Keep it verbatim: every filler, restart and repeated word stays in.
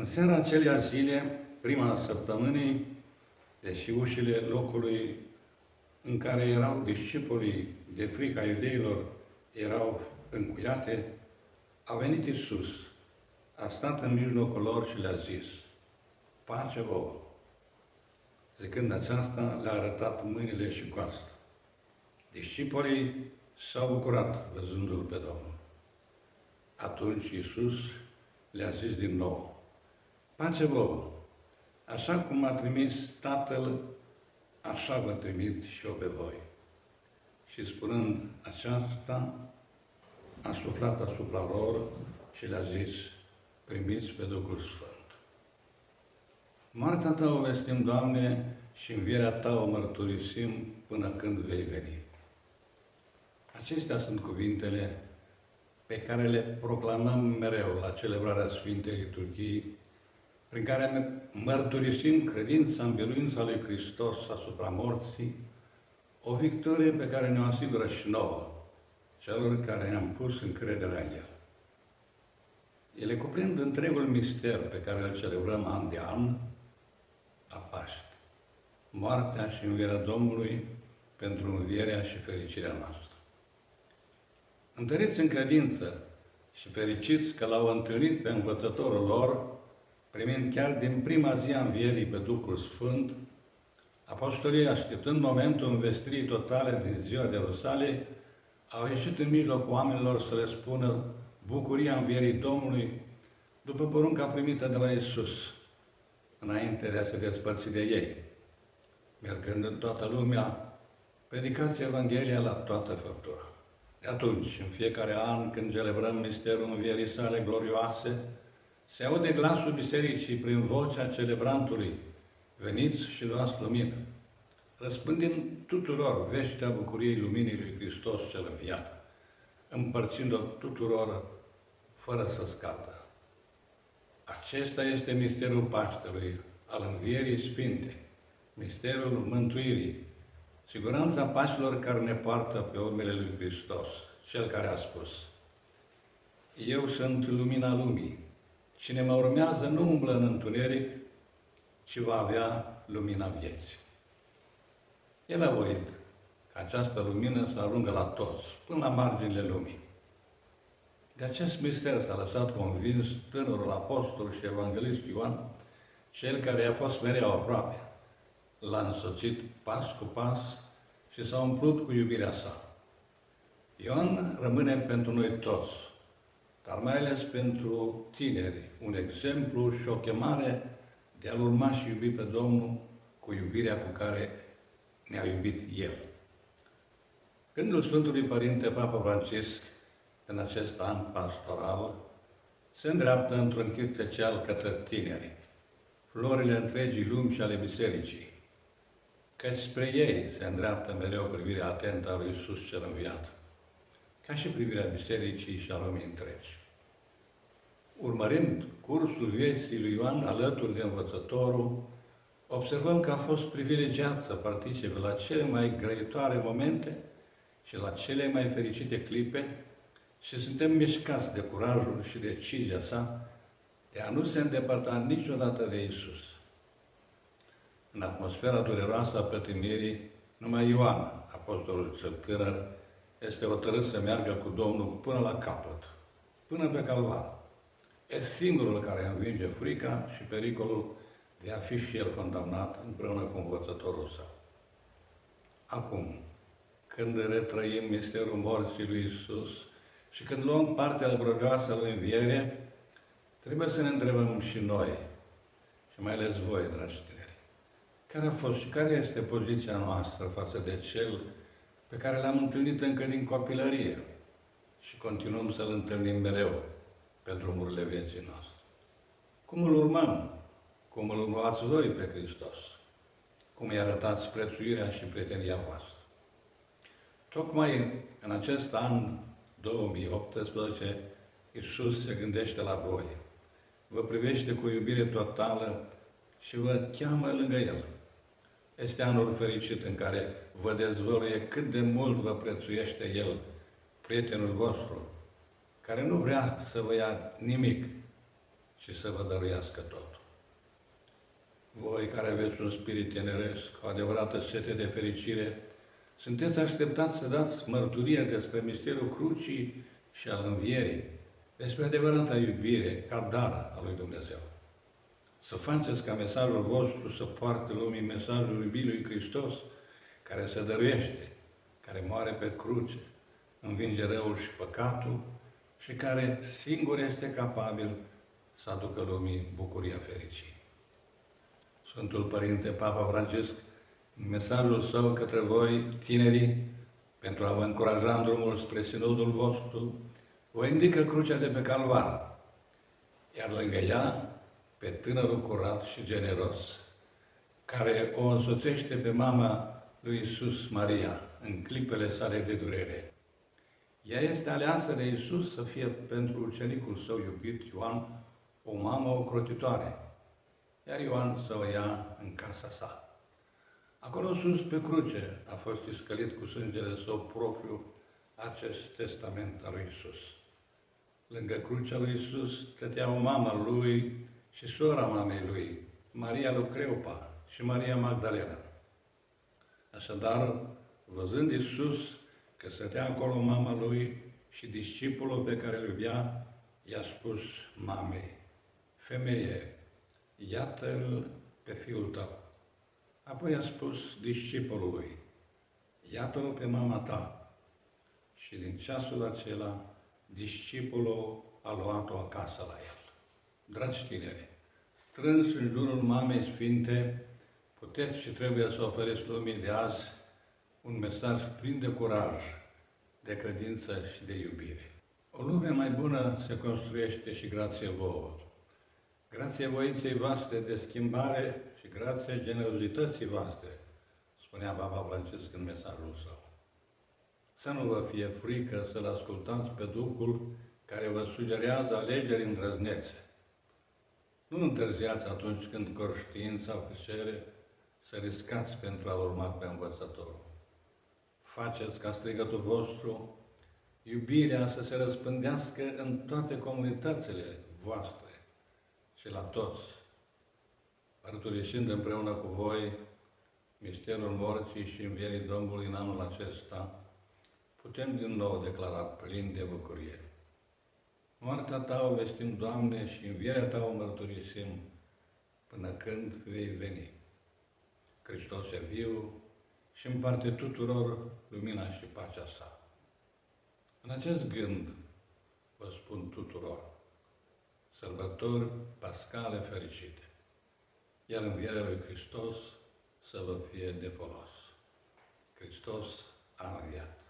seara aceleași zile, prima săptămânii, deși ușile locului în care erau discipolii de frica iudeilor erau încuiate, a venit Iisus, a stat în mijlocul lor și le-a zis: pace vouă! Zicând aceasta, le-a arătat mâinile și coasta. Discipolii s-au bucurat văzându-L pe Domnul. Atunci Iisus le-a zis din nou: pace vouă! Așa cum m-a trimis Tatăl, așa vă trimit și eu pe voi. Și spunând aceasta, a suflat asupra lor și le-a zis: primiți pe Duhul Sfânt. Moartea Ta o vestim, Doamne, și învierea Ta o mărturisim până când vei veni. Acestea sunt cuvintele pe care le proclamăm mereu la celebrarea Sfintei Liturghii, prin care mărturisim credința în biruința lui Hristos asupra morții, o victorie pe care ne-o asigură și nouă, celor care ne-am pus încrederea în El. Ele cuprind întregul mister pe care îl celebrăm an de an la Paști, moartea și învierea Domnului pentru învierea și fericirea noastră. Întăriți în credință și fericiți că l-au întâlnit pe învățătorul lor, primind chiar din prima zi a învierii pe Duhul Sfânt, apostolii, așteptând momentul învestirii totale din ziua de Rusale, au ieșit în mijlocul oamenilor să le spună bucuria învierii Domnului după porunca primită de la Iisus, înainte de a se despărți de ei. Mergând în toată lumea, predicați Evanghelia la toată făptura. De atunci, în fiecare an, când celebrăm misterul învierii sale glorioase, se aude glasul bisericii prin vocea celebrantului: veniți și luați lumină, răspândind tuturor vestea bucuriei luminii lui Hristos cel înviat, împărțind-o tuturor fără să scadă. Acesta este misterul Paștelui, al învierii sfinte, misterul mântuirii, siguranța pașilor care ne poartă pe urmele lui Hristos, Cel care a spus: eu sunt lumina lumii. Cine mă urmează nu umblă în întuneric, ci va avea lumina vieții. El a voit ca această lumină să ajungă la toți, până la marginile lumii. De acest mister s-a lăsat convins tânărul apostol și evanghelist Ioan, cel care i-a fost mereu aproape. L-a însoțit pas cu pas și s-a umplut cu iubirea sa. Ioan rămâne pentru noi toți, dar mai ales pentru tineri, un exemplu și o chemare de a-L urma și iubi pe Domnul cu iubirea cu care ne-a iubit El. Gândul Sfântului Părinte Papa Francisc în acest an pastoral se îndreaptă într-un chip special către tineri, florile întregii lumi și ale bisericii, că spre ei se îndreaptă mereu privirea atentă a lui Iisus cel înviat, ca și privirea bisericii și a lumii întregi. Urmărind cursul vieții lui Ioan alături de învățătorul, observăm că a fost privilegiat să participe la cele mai grăitoare momente și la cele mai fericite clipe și suntem mișcați de curajul și decizia sa de a nu se îndepărta niciodată de Iisus. În atmosfera dureroasă a pătimirii, numai Ioan, apostolul cel tânăr, este hotărât să meargă cu Domnul până la capăt, până pe Calvar. E singurul care învinge frica și pericolul de a fi și el condamnat împreună cu învățătorul său. Acum, când retrăim misterul morții lui Iisus și când luăm partea glorioasă lui înviere, trebuie să ne întrebăm și noi, și mai ales voi, dragi tineri, care a fost și care este poziția noastră față de Cel pe care l-am întâlnit încă din copilărie și continuăm să-L întâlnim mereu pe drumurile vieții noastre. Cum îl urmăm? Cum îl urmați voi pe Hristos? Cum îi arătați prețuirea și prietenia voastră? Tocmai în acest an două mii optsprezece, Iisus se gândește la voi, vă privește cu iubire totală și vă cheamă lângă El. Este anul fericit în care vă dezvăluie cât de mult vă prețuiește El, prietenul vostru, care nu vrea să vă ia nimic, și să vă dăruiască totul. Voi care aveți un spirit tineresc, o adevărată sete de fericire, sunteți așteptați să dați mărturia despre misterul crucii și al învierii, despre adevărata iubire ca dar al lui Dumnezeu. Să faceți ca mesajul vostru să poarte lumii mesajul iubirii lui Hristos, care se dăruiește, care moare pe cruce, învinge răul și păcatul și care singur este capabil să aducă lumii bucuria fericirii. Sfântul Părinte Papa Francisc, în mesajul său către voi, tinerii, pentru a vă încuraja în drumul spre sinodul vostru, vă indică crucea de pe Calvar, iar lângă ea, pe tânărul curat și generos, care o însoțește pe mama lui Iisus Maria în clipele sale de durere. Ea este aleasă de Iisus să fie pentru ucenicul său iubit, Ioan, o mamă ocrotitoare, iar Ioan să o ia în casa sa. Acolo sus, pe cruce, a fost iscălit cu sângele său propriu acest testament al lui Iisus. Lângă crucea lui Iisus stătea o mamă lui și sora mamei lui, Maria lui Cleopa și Maria Magdalena. Așadar, văzând Iisus că stătea acolo mama lui și discipolul pe care îl iubea, i-a spus mamei: femeie, iată-l pe fiul tău. Apoi a spus discipolului: iată-l pe mama ta. Și din ceasul acela, discipolul a luat-o acasă la el. Dragi tineri, strâns în jurul Mamei Sfinte, puteți și trebuie să oferiți lumii de azi un mesaj plin de curaj, de credință și de iubire. O lume mai bună se construiește și grație vouă. Grație voinței voastre de schimbare și grație generozității voastre, spunea Papa Francisc în mesajul său. Să nu vă fie frică să-L ascultați pe Duhul care vă sugerează alegeri îndrăznețe. Nu întârziați atunci când conștiința vă cere să riscați pentru a urma pe învățătorul. Faceți ca strigătul vostru iubirea să se răspândească în toate comunitățile voastre și la toți, mărturisind împreună cu voi misterul morții și învierii Domnului în anul acesta, putem din nou declara plin de bucurie: moartea ta o vestim, Doamne, și învierea ta o mărturisim până când vei veni. Hristos e viu și împarte tuturor lumina și pacea sa. În acest gând vă spun tuturor: sărbători pascale fericite, iar învierea lui Hristos să vă fie de folos. Hristos a înviat.